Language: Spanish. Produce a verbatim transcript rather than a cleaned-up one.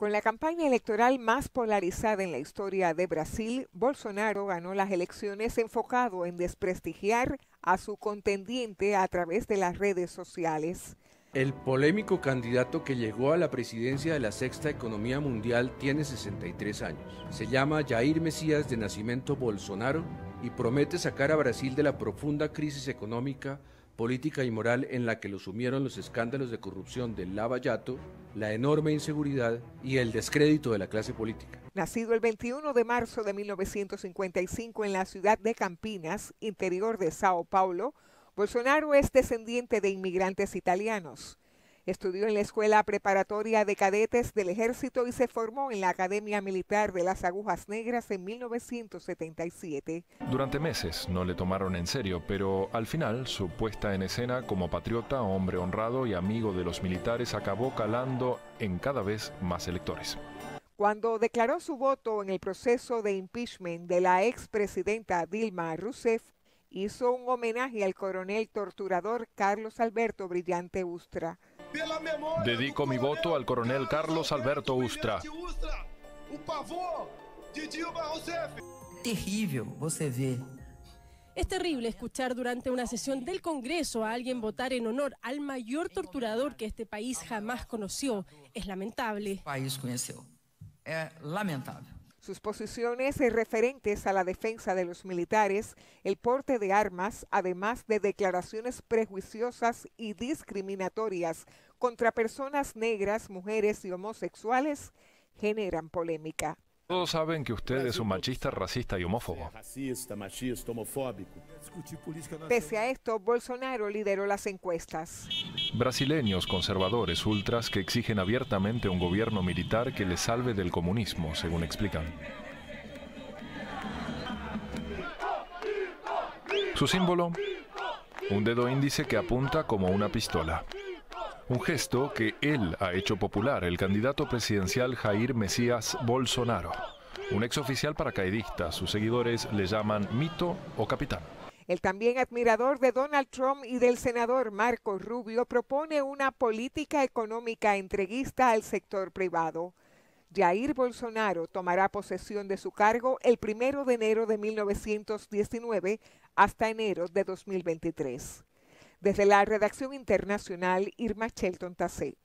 Con la campaña electoral más polarizada en la historia de Brasil, Bolsonaro ganó las elecciones enfocado en desprestigiar a su contendiente a través de las redes sociales. El polémico candidato que llegó a la presidencia de la sexta economía mundial tiene sesenta y tres años. Se llama Jair Messias de nacimiento Bolsonaro y promete sacar a Brasil de la profunda crisis económica, política y moral en la que lo sumieron los escándalos de corrupción del Lava Jato, la enorme inseguridad y el descrédito de la clase política. Nacido el veintiuno de marzo de mil novecientos cincuenta y cinco en la ciudad de Campinas, interior de Sao Paulo, Bolsonaro es descendiente de inmigrantes italianos. Estudió en la Escuela Preparatoria de Cadetes del Ejército y se formó en la Academia Militar de las Agujas Negras en mil novecientos setenta y siete. Durante meses no le tomaron en serio, pero al final su puesta en escena como patriota, hombre honrado y amigo de los militares acabó calando en cada vez más electores. Cuando declaró su voto en el proceso de impeachment de la expresidenta Dilma Rousseff, hizo un homenaje al coronel torturador Carlos Alberto Brillante Ustra. Dedico mi voto al coronel Carlos Alberto Ustra. Terrible, você ve. Es terrible escuchar durante una sesión del Congreso a alguien votar en honor al mayor torturador que este país jamás conoció. Es lamentable. El país conoció. Es lamentable. Sus posiciones referentes a la defensa de los militares, el porte de armas, además de declaraciones prejuiciosas y discriminatorias contra personas negras, mujeres y homosexuales, generan polémica. Todos saben que usted es un machista, racista y homófobo. Pese a esto, Bolsonaro lideró las encuestas. Brasileños conservadores ultras que exigen abiertamente un gobierno militar que les salve del comunismo, según explican. Su símbolo, un dedo índice que apunta como una pistola. Un gesto que él ha hecho popular, el candidato presidencial Jair Messias Bolsonaro. Un exoficial paracaidista, sus seguidores le llaman mito o capitán. El también admirador de Donald Trump y del senador Marco Rubio propone una política económica entreguista al sector privado. Jair Bolsonaro tomará posesión de su cargo el primero de enero de mil novecientos diecinueve hasta enero de dos mil veintitrés. Desde la redacción internacional, Irma Shelton Tacé.